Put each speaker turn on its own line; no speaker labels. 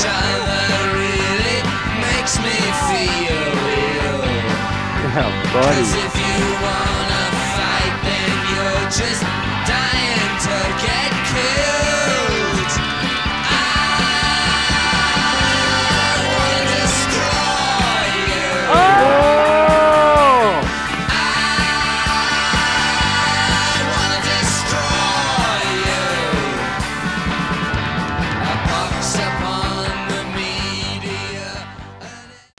other really makes me feel ill.
Yeah, buddy.
'Cause if you wanna fight, then you're just dying